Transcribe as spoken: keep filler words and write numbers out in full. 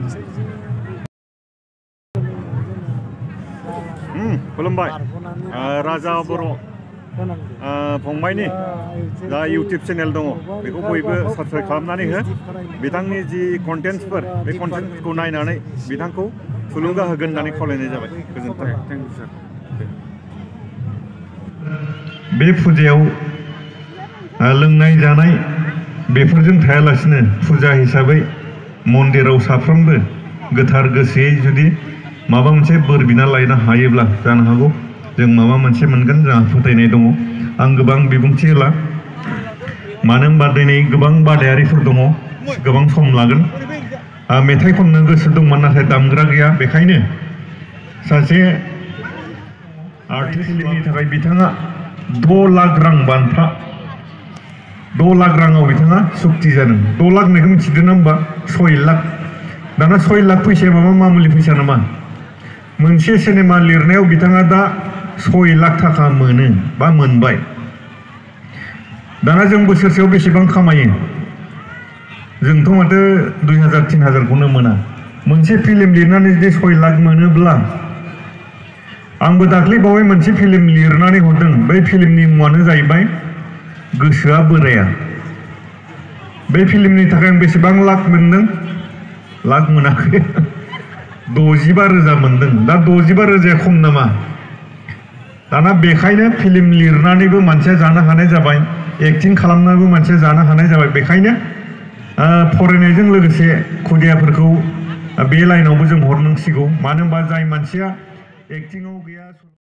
खुलुमबाय राजा बर' फंबायनि दा इउटुब चेनेल दङ बेखौ बयबो साबस्क्राइब खालामनानै हो बिथांनि जि कन्टेन्टसफोर बे कन्टेन्टफोरखौ नायनानै बिथांखौ थुलुंगा होगोन होननानै खावलायनाय जाबाय गोजोन्थों। बे फुजायाव लोंनाय जानाय बेफोरजों थायालासिनो फुजा हिसाबै मन्दिराव साफ्रोमबो गोथार गोसोयै जुदि माबा मोनसे बोर बिना लायनो हायोब्ला जानो हागौ जों माबा मोनसे मोनगोन जोंहा फोथायनाय दङ। आं गोबां बिबुंथि होला मानो होनबा दिनै गोबां बादायारिफोर दङ गोबां सम लागोन। मेथाइ खननो गोसो दंमोन नाथाय दामग्रा गैया बेखायनो सासे आर्टिस्टनि थाखाय बिथाङा द' लाख रां बान्था द' लाख राङाव बिथाङा सुक्ति जादों। द' लाख होननायखौ मिथिदों ना होमबा सय लाख दाना सय लाख फैसाया माबा मामुलि फैसा नामा? मोनसे सिनेमा लिरनायाव बिथाङा दा सय लाख थाखा मोनो बा मोनबाय। दाना जों बोसोरसेयाव बेसेबां खामायो? जोंथ' माथो दुइ हाजार तिन हाजारखौनो मोना। मोनसे फिल्म लिरनानै जुदि सय लाख मोनोब्ला आंबो दाख्लै बावै मोनसे फिल्म लिरनानै हरदों। बै फिल्मनि मुङानो जाहैबाय गोसोआ बोराया। बे फिल्मनि थाखाय आं बेसेबां लाख मोनदों? लाख मोनाखै द'जिबा रोजा मोनदों। दा द'जिबा रोजाया खम नामा? दाना बेखायनो फिल्म लिरनानैबो मानसिया जानो हानाय जाबाय, एक्टिं खालामनानैबो मानसिया जानो हानाय जाबाय। बेखायनो फरायनायजों लोगोसे खुदियाफोरखौ बे लाइनावबो जों हरनांसिगौ। मानो होनबा जाय मानसिया एक्टिंआव गैया